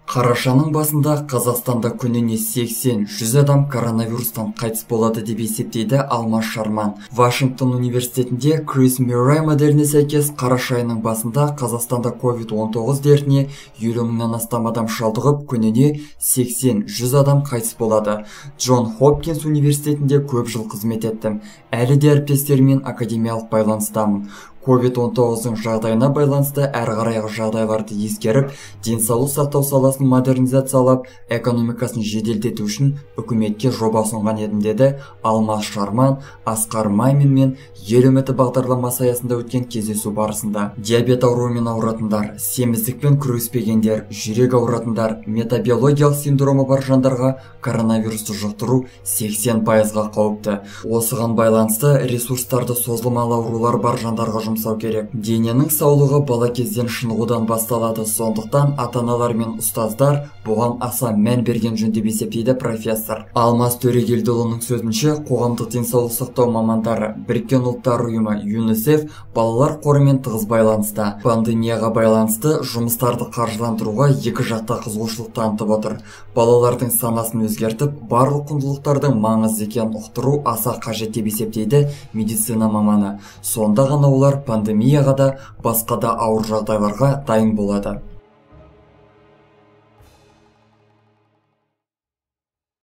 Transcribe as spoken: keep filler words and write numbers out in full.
Қарашаның басында Қазақстанда күніне сексен жүз адам коронавирустан қайтыс болады деп есептейді Алмаз Шарман. Вашингтон университетінде Крис Мюррей моделіне сәйкес қараша айының басында Қазақстанда ковид он тоғыз дертіне елу мыңнан астам адам шалдығып, күніне сексен жүз адам қайтыс болады. Джон Хопкинс университетінде көп жыл қызмет еттім. Әлі де әріптестермен академиялық байланыстамын. ковид он тоғыздың жағдайына байланысты әрі қарайғы жағдайларды ескеріп, денсаулық сақтау саласын модернизациялап, экономикасын жеделдету үшін үкіметке жоба ұсынған едім, деді Алмаз Шарман Асқар Мамин мен ел үміті бағдарламасы аясында өткен кездесу барысында. Диабет ауруымен ауыратындар, семіздікпен күреспегендер, жүрек ауыратындар, метабиологиялық синдромы бар жандарға коронавирусты жұқтыру сексен пайызға қауіпті. Осыған байланысты ресурстарды созылмалы аурулар бар жандарға жұмсау керек. Дененің саулығы бала кезден шынығудан басталады, сондықтан ата-аналар мен ұстаздар бұған аса мән берген жөн деп есептейді профессор. Алмаз Төрегелдіұлының сөзінше, қоғамдық денсаулық сақтау мамандары Біріккен ұлттар ұйымы ЮНИСЕФ балалар қорымен тығыз байланыста. Пандемияға байланысты жұмыстарды қаржыландыруға екі жақта қызығушылық танытып отыр. Балалардың санасын өзгертіп, барлық құндылықтардың маңызды екенін ұқтыру аса қажет деп есептейді медицина маманы. Сонда ғана олар пандемияға да, басқа да ауыр жағдайларға дайын болады.